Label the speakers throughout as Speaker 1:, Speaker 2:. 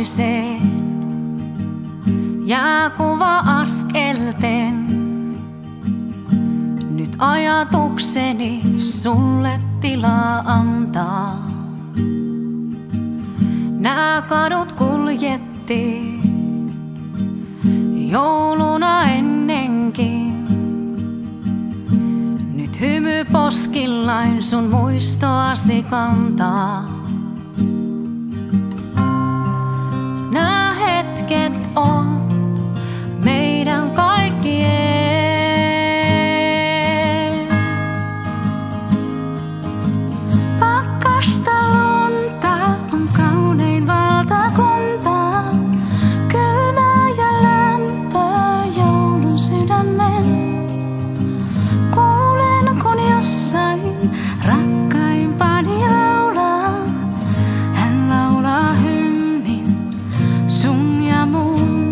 Speaker 1: valkoiseen jääkuva askelten. Nyt ajatukseni sulle tilaa antaa. Nää kadut kuljettiin jouluna ennenkin. Nyt hymy poskillain sun muistoasi kantaa. Nää hetket on meidän kaikkien.
Speaker 2: Pakkasta lunta on kaunein valtakunta. Kylmää ja lämpöä joulun sydämen. Kuulen kun jossain rakkaimpani laulaa. Hän laulaa hymnin sun ja mun.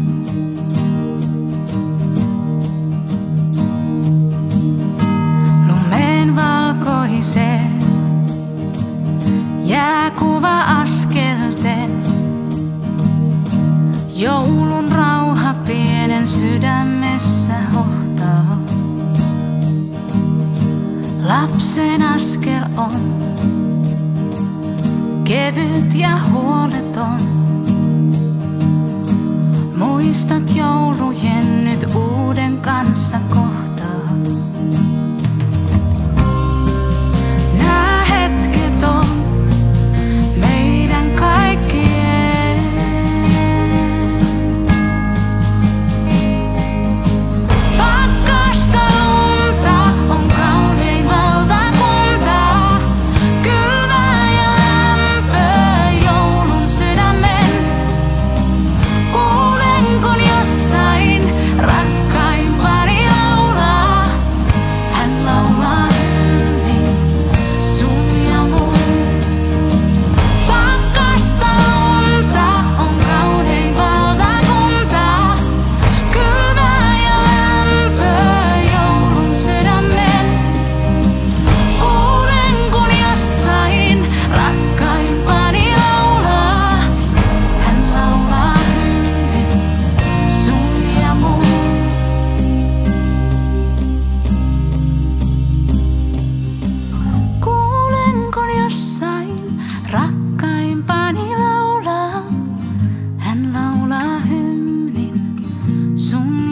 Speaker 2: Lumeen valkoiseen jääkuva askelten. Joulun rauha pienen sydämessä hohtaa. Lapsen askel on kevyt ja huoleton. Muistat joulujen nyt uuden kanssa kohtaa. Nää hetket on meidän kaikkien. Pakkasta lunta on kaunein valtakunta. Kylmää ja lämpöä joulun sydämen. Kuulen kun jossain rakkaimpani laulaa. Hän laulaa hymnin sun ja mun. Pakkasta lunta on kaunein valtakunta. Kylmää ja lämpöä joulun sydämen. Kuulen kun jossain rakkaimpani laulaa. Hän laulaa hymnin sun ja mun. Kuulen kun jossain rakkaimpani laulaa. Hän laulaa hymnin sun